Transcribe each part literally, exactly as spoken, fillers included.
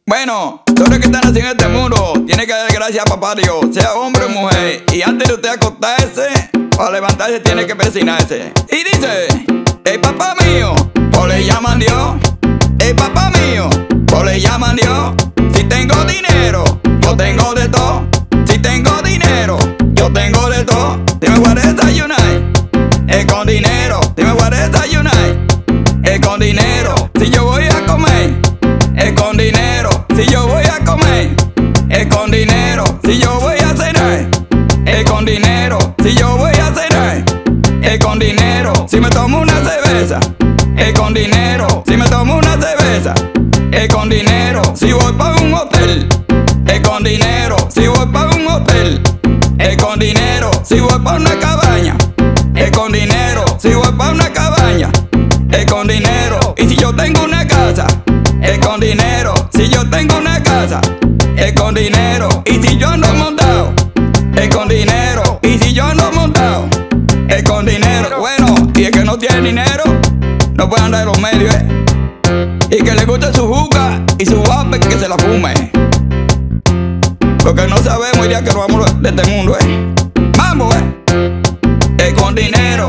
Bueno, todo lo que están haciendo en este mundo tiene que dar gracias a papá Dios, sea hombre o mujer. Y antes de usted acostarse o levantarse tiene que persignarse. Y dice: el papá mío, o le llaman Dios. El papá mío, o le llaman Dios. Si tengo dinero, yo tengo de todo. Si tengo dinero, yo tengo de todo. Si me voy a desayunar, es con dinero. Si me voy a desayunar, es con dinero. Si yo voy a comer, es con dinero. Si yo voy a comer, es con dinero. Si yo voy a cenar, es con dinero. Si yo voy a cenar, es con dinero. Si me tomo una cerveza, es con dinero. Si me tomo una cerveza, es con dinero. Si voy para un hotel, es con dinero. Si voy para un hotel, es con dinero. Si voy para una cabaña, es con dinero. Si voy para una cabaña, es con dinero. Y si yo tengo una casa, es con dinero. Si yo tengo una casa, es con dinero. Y si yo ando montado, es con dinero. Y si yo ando montado, es con dinero. Bueno, y el que no tiene dinero no puede andar en los medios, ¿eh? Y que le guste su juca y su vape, que se la fume. Porque no sabemos el día que nos vamos de este mundo, ¿eh? Vamos, ¿eh? Es con dinero.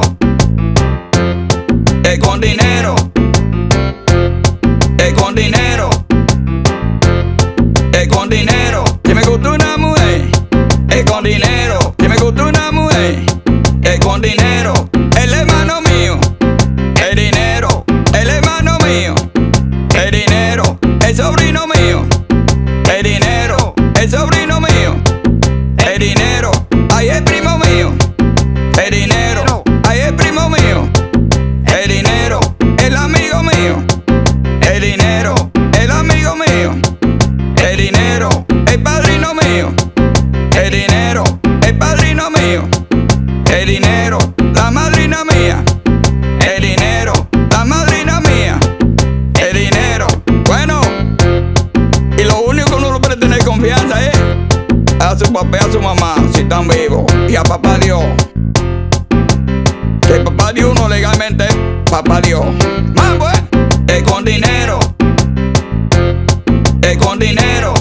Es con dinero. Es con dinero. Es con dinero. Si me gusta una mujer, es con dinero. Si me gusta una mujer, es con dinero. El hermano mío, el dinero. El hermano mío, el dinero. El sobrino mío, el dinero. El sobrino mío, el dinero. Ay, el primo mío, el dinero. Ay, el primo mío, el dinero. El amigo mío, el dinero. El amigo mío, el dinero. El padrino mío, el dinero. El padrino mío, el dinero. La madrina mía, el dinero. La madrina mía, el dinero. Bueno, y lo único que uno no puede tener confianza es a su papá y a su mamá, si están vivos, y a papá Dios. Que papá Dios no legalmente es papá Dios. Más pues, es con dinero. Es con dinero.